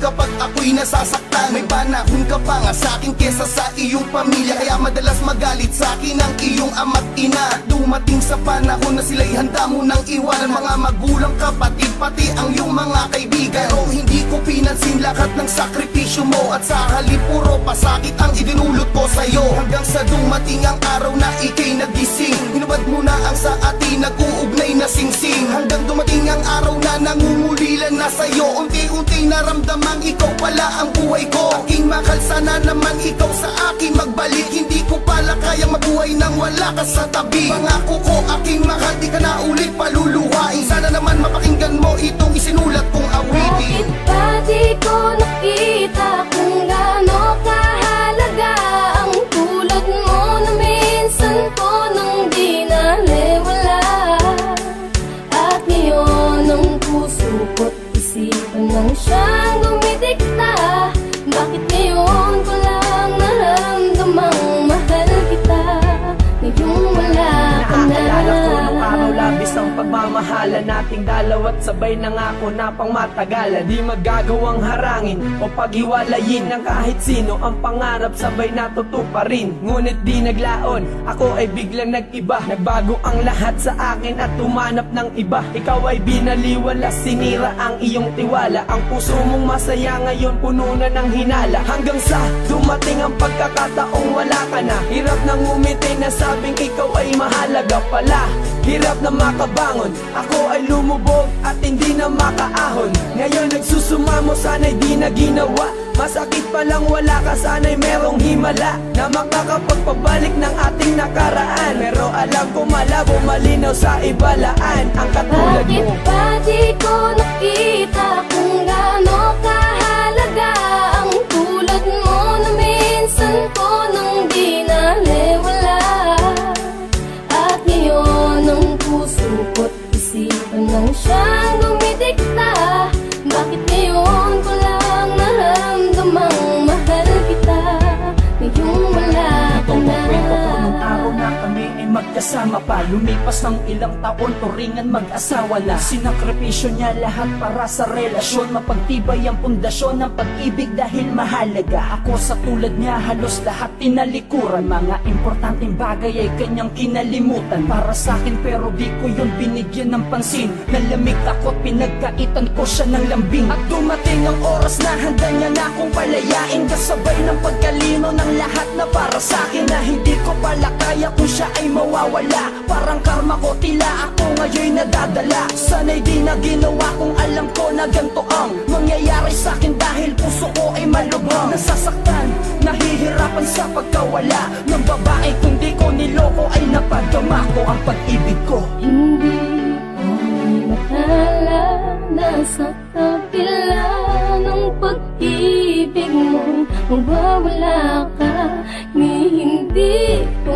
kapag ako'y nasasaktan. May panahon ka pa nga sa'kin kesa sa iyong pamilya, kaya madalas magalit sa'kin ang iyong ama't ina. Dumating sa panahon na sila'y handa mo nang iwanan, mga magulang, kapatid, pati ang iyong mga kaibigan. Pero hindi ko pinansin lahat ng sakripisyo mo, at sa halip puro pasakit ang idinulot ko sa'yo. Hanggang sa dumating ang araw na ika'y nagising, hinubad mo na ang sa atin nag-uugnay na singsing. Hanggang dumating ang araw na nangungulilan na sa'yo, unti-unti naramdamang ikaw pala ang buhay ko. Aking mahal, sana naman ikaw sa akin magbalik. Hindi ko pala kayang mabuhay nang wala ka sa tabi. Pangako ko aking mahal, di ka na ulit paluluhain. Sana naman mapakinggan mo itong isinulat kong awitin. Bakit ba di ko nakita kung gaano kahalaga ang tulad mo na minsan ko nang di naliwala? At ngayon ang puso ko't isipan lang siyang dumidikta. Bakit ngayon ko lang naramdamang mahal kita? Ngayong wala ka na. Naaalala ko nung araw labis ang pagmamahala nating dalaw, at sabay nangako na pang matagalan. Di magagawang harangin o paghiwalayin ng kahit sino ang pangarap, sabay natutuparin. Ngunit di naglaon, ako ay biglang nag-iba. Nagbago ang lahat sa akin at tumanap ng iba. Ikaw ay binaliwala, sinira ang iyong tiwala. Ang puso mong masaya ngayon puno na ng hinala. Hanggang sa dumating ang pagkakataong wala ka na. Hirap nang umiti na sabing ikaw ay mahalaga pala. Hirap na makabangon, ako ay lumubog at hindi na makaahon. Ngayon nagsusumamo, sana'y di na ginawa. Masakit palang wala ka, sana'y merong himala na makakapagpabalik ng ating nakaraan. Pero alam ko malabo, malinaw sa ibalaan ang katulad mo. Bakit ba di ko nakita kung gaano kahalaga ang tulad mo na minsan ko nang di naliwala? At ngayon ang puso ko't isipan lang siyang dumidikta. Bakit ngayon ko lang naramdamang mahal kita? Ngayong wala ka na. Kwento ko nung araw na kami ay magkasama pa. Lumipas ng ilang taon, turingan mag-asawa na. Sinakripisyo niya lahat para sa relasyon. Mapagtibay ang pundasyon ng pag-ibig dahil mahalaga. Ako sa tulad niya halos lahat tinalikuran. Mga importanteng bagay ay kanyang kinalimutan para sa akin, pero di ko yun binigyan ng pansin. Nalamig ako't pinagkaitan ko siya ng lambing. At dumating ang oras na handa niya na akong palayain, kasabay ng pagkalino ng lahat na para sa akin, na hindi ko pala kaya kung siya ay mawawala. Parang karma ko, tila ako ngayon nadadala. Sana'y di na ginawa kung alam ko na ganito ang mangyayari sa akin, dahil puso ko ay malubhang nasasaktan, nahihirapan sa pagkawala ng babae. Kung di ko niloko ay napadama ko ang pag-ibig ko. Hindi ko makala na sa kabila ng pag-ibig mo mawawala ka. Hindi ko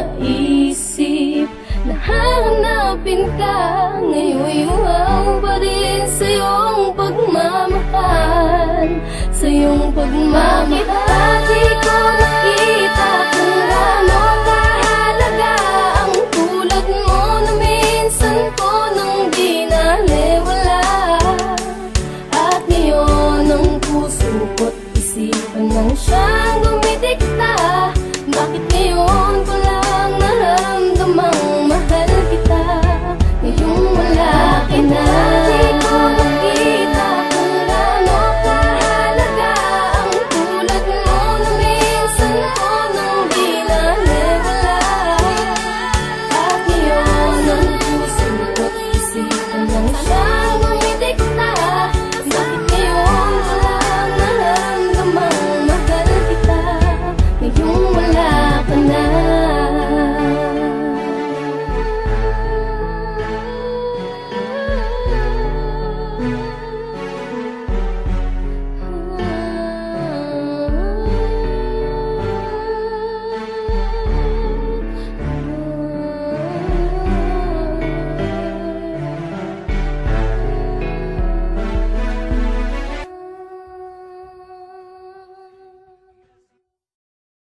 naisip na hahanapin ka. Ngayon'y uhaw pa rin sa iyong pagmamahal, sa iyong pagmamahal. Bakit di ko nakita kung gaano kahalaga ang tulad mo na minsan ko nang di naliwala? At ngayon ang puso ko't isipan lang siyang